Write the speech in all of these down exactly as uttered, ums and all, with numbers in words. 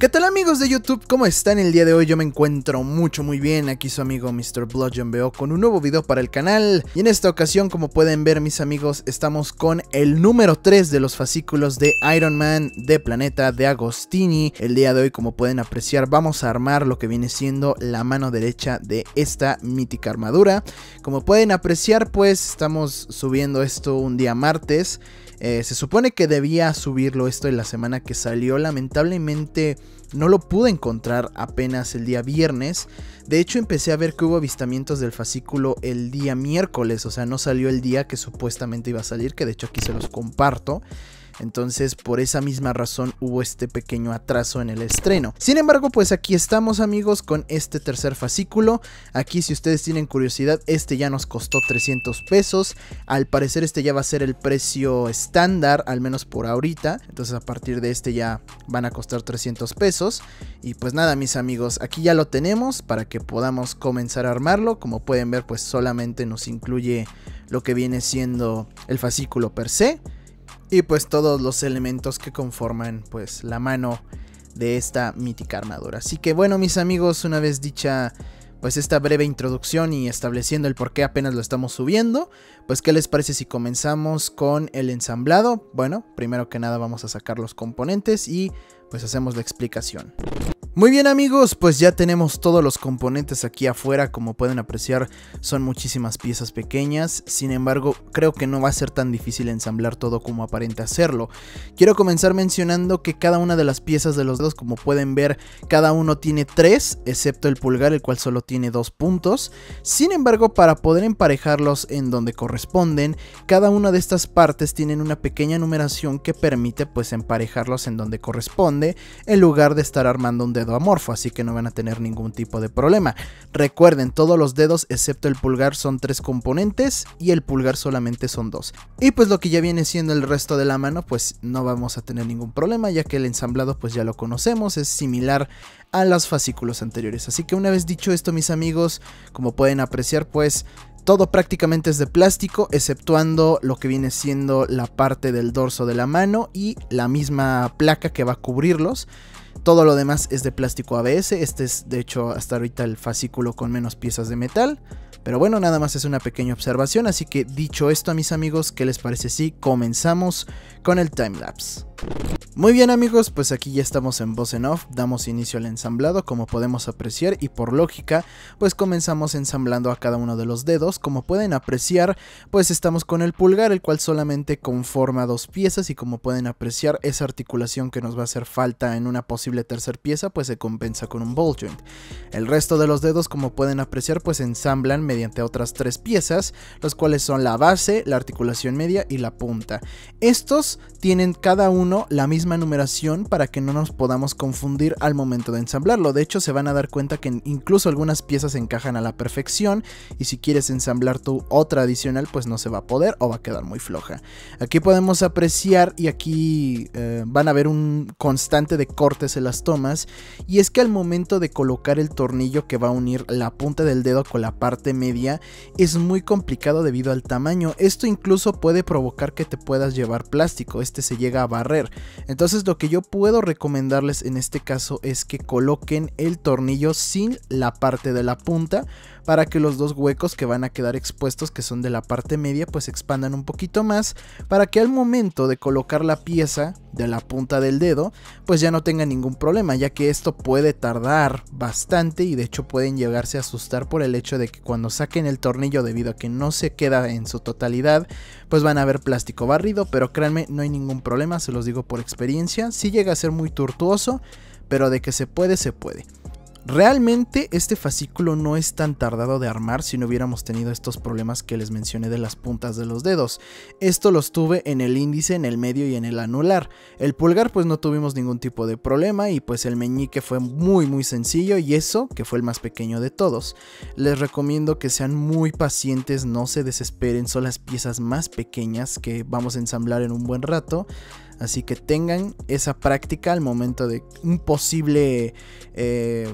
¿Qué tal amigos de YouTube? ¿Cómo están el día de hoy? Yo me encuentro mucho muy bien, aquí su amigo mister BloodJonBO con un nuevo video para el canal. Y en esta ocasión, como pueden ver mis amigos, estamos con el número tres de los fascículos de Iron Man de Planeta de Agostini. El día de hoy, como pueden apreciar, vamos a armar lo que viene siendo la mano derecha de esta mítica armadura. Como pueden apreciar, pues estamos subiendo esto un día martes. Eh, se supone que debía subirlo esto en la semana que salió. Lamentablemente no lo pude encontrar apenas el día viernes. De hecho empecé a ver que hubo avistamientos del fascículo el día miércoles. O sea, no salió el día que supuestamente iba a salir, que de hecho aquí se los comparto. Entonces por esa misma razón hubo este pequeño atraso en el estreno. Sin embargo, pues aquí estamos amigos con este tercer fascículo. Aquí, si ustedes tienen curiosidad, este ya nos costó trescientos pesos. Al parecer este ya va a ser el precio estándar, al menos por ahorita. Entonces a partir de este ya van a costar trescientos pesos. Y pues nada mis amigos, aquí ya lo tenemos para que podamos comenzar a armarlo. Como pueden ver, pues solamente nos incluye lo que viene siendo el fascículo per se. Y pues todos los elementos que conforman pues la mano de esta mítica armadura. Así que bueno mis amigos, una vez dicha pues esta breve introducción y estableciendo el por qué apenas lo estamos subiendo, pues qué les parece si comenzamos con el ensamblado. Bueno, primero que nada vamos a sacar los componentes y pues hacemos la explicación. Muy bien amigos, pues ya tenemos todos los componentes aquí afuera. Como pueden apreciar, son muchísimas piezas pequeñas. Sin embargo, creo que no va a ser tan difícil ensamblar todo como aparenta hacerlo. Quiero comenzar mencionando que cada una de las piezas de los dedos, como pueden ver, cada uno tiene tres, excepto el pulgar, el cual solo tiene dos puntos. Sin embargo, para poder emparejarlos en donde corresponden, cada una de estas partes tienen una pequeña numeración que permite pues emparejarlos en donde corresponde, en lugar de estar armando un dedo amorfo, así que no van a tener ningún tipo de problema. Recuerden, todos los dedos excepto el pulgar son tres componentes y el pulgar solamente son dos. Y pues lo que ya viene siendo el resto de la mano, pues no vamos a tener ningún problema, ya que el ensamblado pues ya lo conocemos, es similar a los fascículos anteriores. Así que una vez dicho esto mis amigos, como pueden apreciar, pues todo prácticamente es de plástico, exceptuando lo que viene siendo la parte del dorso de la mano y la misma placa que va a cubrirlos. Todo lo demás es de plástico A B S. Este es de hecho hasta ahorita el fascículo con menos piezas de metal. Pero bueno, nada más es una pequeña observación. Así que dicho esto a mis amigos, ¿qué les parece si comenzamos con el timelapse? Muy bien amigos, pues aquí ya estamos en voz en off, damos inicio al ensamblado como podemos apreciar y por lógica pues comenzamos ensamblando a cada uno de los dedos. Como pueden apreciar pues estamos con el pulgar, el cual solamente conforma dos piezas y como pueden apreciar esa articulación que nos va a hacer falta en una posible tercer pieza pues se compensa con un ball joint. El resto de los dedos, como pueden apreciar, pues se ensamblan mediante otras tres piezas, los cuales son la base, la articulación media y la punta. Estos tienen cada uno la misma numeración para que no nos podamos confundir al momento de ensamblarlo. De hecho se van a dar cuenta que incluso algunas piezas encajan a la perfección y si quieres ensamblar tu otra adicional pues no se va a poder o va a quedar muy floja. Aquí podemos apreciar y aquí eh, van a ver un constante de cortes en las tomas, y es que al momento de colocar el tornillo que va a unir la punta del dedo con la parte media es muy complicado debido al tamaño. Esto incluso puede provocar que te puedas llevar plástico, este se llega a barrer. Entonces lo que yo puedo recomendarles en este caso es que coloquen el tornillo sin la parte de la punta, para que los dos huecos que van a quedar expuestos, que son de la parte media, pues expandan un poquito más, para que al momento de colocar la pieza de la punta del dedo pues ya no tenga ningún problema, ya que esto puede tardar bastante y de hecho pueden llegarse a asustar por el hecho de que cuando saquen el tornillo, debido a que no se queda en su totalidad, pues van a ver plástico barrido. Pero créanme, no hay ningún problema, se los digo por experiencia. Sí llega a ser muy tortuoso, pero de que se puede, se puede. Realmente este fascículo no es tan tardado de armar si no hubiéramos tenido estos problemas que les mencioné de las puntas de los dedos. Esto los tuve en el índice, en el medio y en el anular. El pulgar pues no tuvimos ningún tipo de problema y pues el meñique fue muy muy sencillo, y eso que fue el más pequeño de todos. Les recomiendo que sean muy pacientes, no se desesperen, son las piezas más pequeñas que vamos a ensamblar en un buen rato. Así que tengan esa práctica al momento de un posible eh,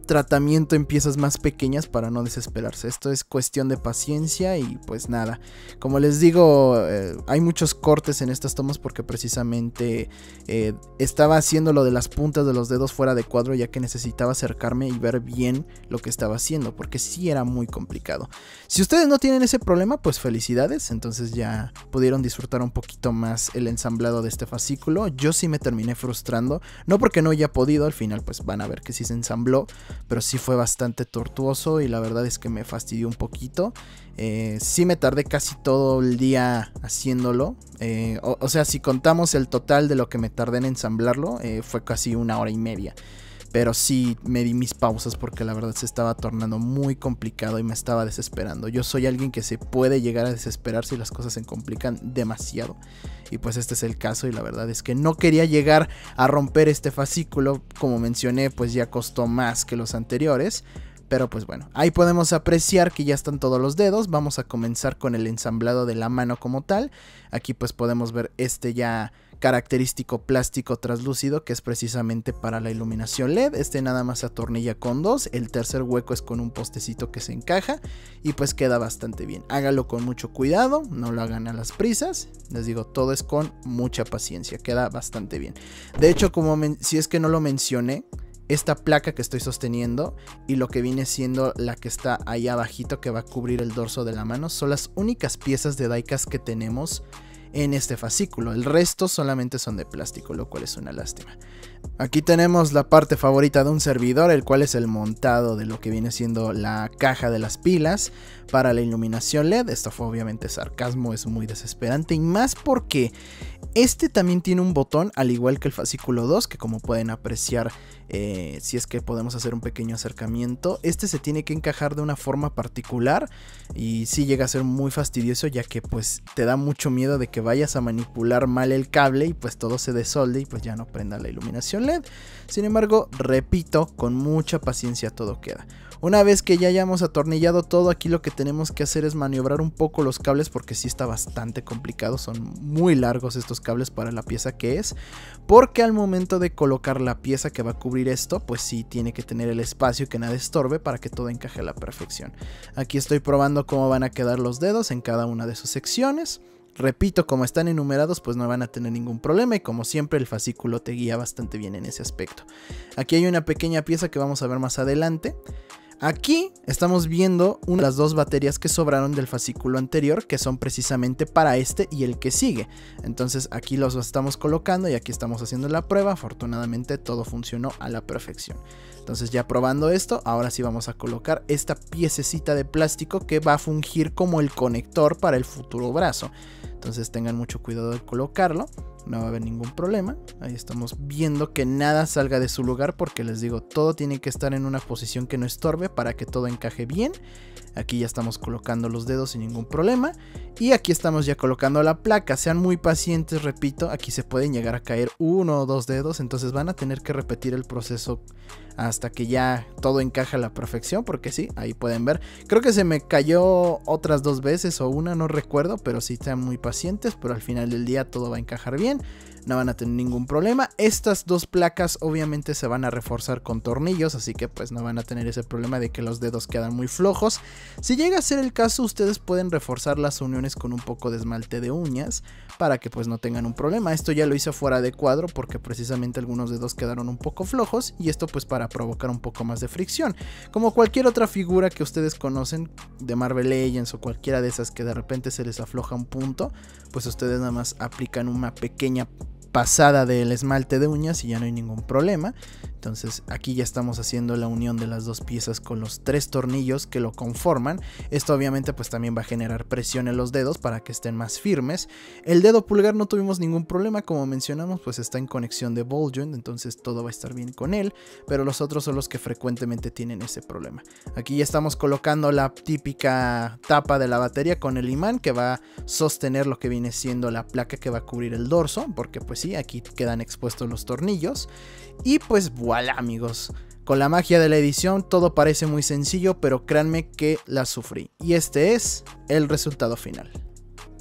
tratamiento en piezas más pequeñas para no desesperarse. Esto es cuestión de paciencia y pues nada. Como les digo, eh, hay muchos cortes en estas tomas porque precisamente eh, estaba haciendo lo de las puntas de los dedos fuera de cuadro, ya que necesitaba acercarme y ver bien lo que estaba haciendo, porque sí era muy complicado. Si ustedes no tienen ese problema, pues felicidades, entonces ya pudieron disfrutar un poquito más el ensamblado de este fascículo. Yo sí me terminé frustrando, no porque no haya podido, al final pues van a ver que sí se ensambló, pero sí fue bastante tortuoso y la verdad es que me fastidió un poquito. Eh, sí me tardé casi todo el día haciéndolo, eh, o, o sea, si contamos el total de lo que me tardé en ensamblarlo, eh, fue casi una hora y media. Pero sí me di mis pausas porque la verdad se estaba tornando muy complicado y me estaba desesperando. Yo soy alguien que se puede llegar a desesperar si las cosas se complican demasiado. Y pues este es el caso y la verdad es que no quería llegar a romper este fascículo. Como mencioné, pues ya costó más que los anteriores. Pero pues bueno, ahí podemos apreciar que ya están todos los dedos. Vamos a comenzar con el ensamblado de la mano como tal. Aquí pues podemos ver este ya característico plástico translúcido que es precisamente para la iluminación L E D. Este nada más se atornilla con dos, el tercer hueco es con un postecito que se encaja y pues queda bastante bien. Hágalo con mucho cuidado, no lo hagan a las prisas, les digo, todo es con mucha paciencia, queda bastante bien. De hecho, como si es que no lo mencioné, esta placa que estoy sosteniendo y lo que viene siendo la que está ahí abajito que va a cubrir el dorso de la mano son las únicas piezas de die-cast que tenemos en este fascículo. El resto solamente son de plástico, lo cual es una lástima. Aquí tenemos la parte favorita de un servidor, el cual es el montado de lo que viene siendo la caja de las pilas para la iluminación L E D. Esto fue obviamente sarcasmo, es muy desesperante y más porque este también tiene un botón al igual que el fascículo dos, que como pueden apreciar, eh, si es que podemos hacer un pequeño acercamiento, este se tiene que encajar de una forma particular y sí llega a ser muy fastidioso, ya que pues te da mucho miedo de que vayas a manipular mal el cable y pues todo se desolde y pues ya no prenda la iluminación L E D. Sin embargo, repito, con mucha paciencia todo queda. Una vez que ya hayamos atornillado todo, aquí lo que tenemos que hacer es maniobrar un poco los cables porque sí está bastante complicado, son muy largos estos cables para la pieza que es, porque al momento de colocar la pieza que va a cubrir esto, pues sí tiene que tener el espacio que nada estorbe para que todo encaje a la perfección. Aquí estoy probando cómo van a quedar los dedos en cada una de sus secciones. Repito, como están enumerados, pues no van a tener ningún problema y como siempre el fascículo te guía bastante bien en ese aspecto. Aquí hay una pequeña pieza que vamos a ver más adelante. Aquí estamos viendo una de las dos baterías que sobraron del fascículo anterior, que son precisamente para este y el que sigue. Entonces aquí los estamos colocando y aquí estamos haciendo la prueba. Afortunadamente todo funcionó a la perfección. Entonces ya probando esto, ahora sí vamos a colocar esta piececita de plástico que va a fungir como el conector para el futuro brazo. Entonces tengan mucho cuidado de colocarlo, no va a haber ningún problema. Ahí estamos viendo que nada salga de su lugar porque les digo, todo tiene que estar en una posición que no estorbe para que todo encaje bien. Aquí ya estamos colocando los dedos sin ningún problema. Y aquí estamos ya colocando la placa. Sean muy pacientes, repito, aquí se pueden llegar a caer uno o dos dedos. Entonces van a tener que repetir el proceso hasta que ya todo encaja a la perfección. Porque sí, ahí pueden ver. Creo que se me cayó otras dos veces o una, no recuerdo. Pero sí, sean muy pacientes, pero al final del día todo va a encajar bien. No van a tener ningún problema. Estas dos placas obviamente se van a reforzar con tornillos, así que pues no van a tener ese problema de que los dedos quedan muy flojos. Si llega a ser el caso, ustedes pueden reforzar las uniones con un poco de esmalte de uñas para que pues no tengan un problema. Esto ya lo hice fuera de cuadro porque precisamente algunos dedos quedaron un poco flojos y esto pues para provocar un poco más de fricción. Como cualquier otra figura que ustedes conocen de Marvel Legends o cualquiera de esas que de repente se les afloja un punto, pues ustedes nada más aplican una pequeña pasada del esmalte de uñas y ya no hay ningún problema. Entonces aquí ya estamos haciendo la unión de las dos piezas con los tres tornillos que lo conforman. Esto obviamente pues también va a generar presión en los dedos para que estén más firmes. El dedo pulgar no tuvimos ningún problema, como mencionamos pues está en conexión de ball joint, entonces todo va a estar bien con él, pero los otros son los que frecuentemente tienen ese problema. Aquí ya estamos colocando la típica tapa de la batería con el imán que va a sostener lo que viene siendo la placa que va a cubrir el dorso, porque pues sí, aquí quedan expuestos los tornillos. Y pues voilà, amigos, con la magia de la edición todo parece muy sencillo, pero créanme que la sufrí. Y este es el resultado final.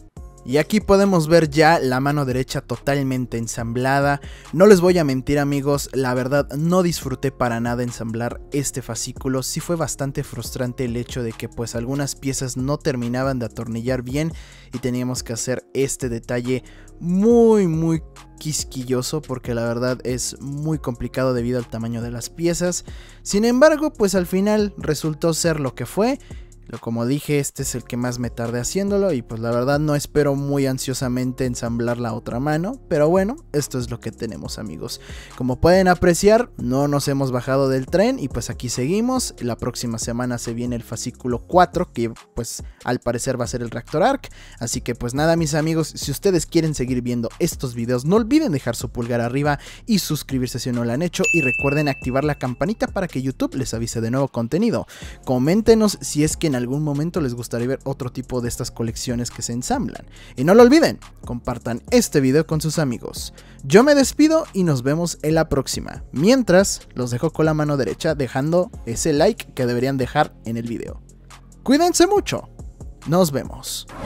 Y aquí podemos ver ya la mano derecha totalmente ensamblada. No les voy a mentir amigos, la verdad no disfruté para nada ensamblar este fascículo. Sí fue bastante frustrante el hecho de que pues algunas piezas no terminaban de atornillar bien y teníamos que hacer este detalle muy muy quisquilloso porque la verdad es muy complicado debido al tamaño de las piezas. Sin embargo pues al final resultó ser lo que fue. Como dije, este es el que más me tardé haciéndolo y pues la verdad no espero muy ansiosamente ensamblar la otra mano, pero bueno, esto es lo que tenemos amigos. Como pueden apreciar, no nos hemos bajado del tren y pues aquí seguimos. La próxima semana se viene el fascículo cuatro, que pues al parecer va a ser el Reactor Arc, así que pues nada mis amigos, si ustedes quieren seguir viendo estos videos, no olviden dejar su pulgar arriba y suscribirse si no lo han hecho y recuerden activar la campanita para que YouTube les avise de nuevo contenido. Coméntenos si es que en algún momento les gustaría ver otro tipo de estas colecciones que se ensamblan. Y no lo olviden, compartan este video con sus amigos. Yo me despido y nos vemos en la próxima. Mientras, los dejo con la mano derecha dejando ese like que deberían dejar en el video. Cuídense mucho. Nos vemos.